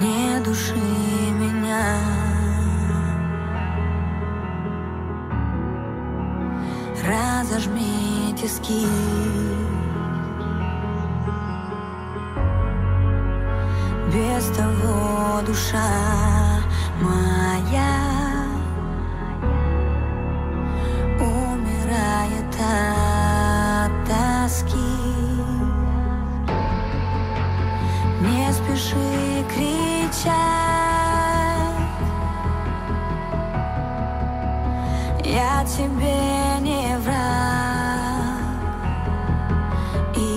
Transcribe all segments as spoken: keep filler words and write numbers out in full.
не души меня. Разожми тиски, без того душа моя умирает от тоски. Не спеши кричать, я тебе не враг. И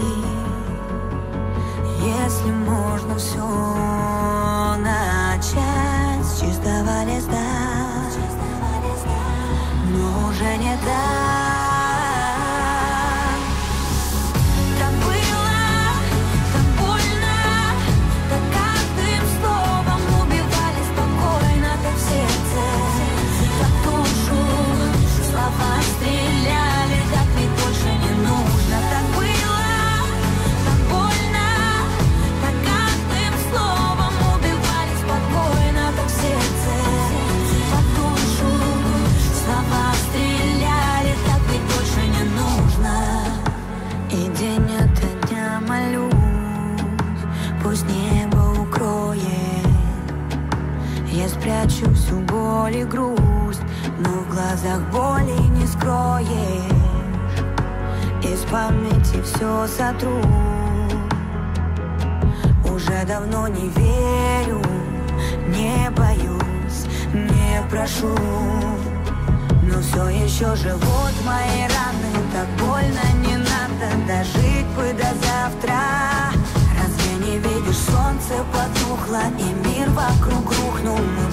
если можно все начать с чистого листа, но уже не так. Стреляли, так ведь больше не нужно. Так было, так больно, так каждым словом убивали спокойно, так сердце под душу. Слова стреляли, так ведь больше не нужно. И день ото дня молюсь, пусть небо укроет. Я спрячу всю боль и грусть, но в глазах боли не скроешь. Из памяти все сотру. Уже давно не верю, не боюсь, не прошу. Но все еще живут мои раны. Так больно, не надо дожить бы до завтра. Разве не видишь, солнце потухло и мир вокруг рухнул.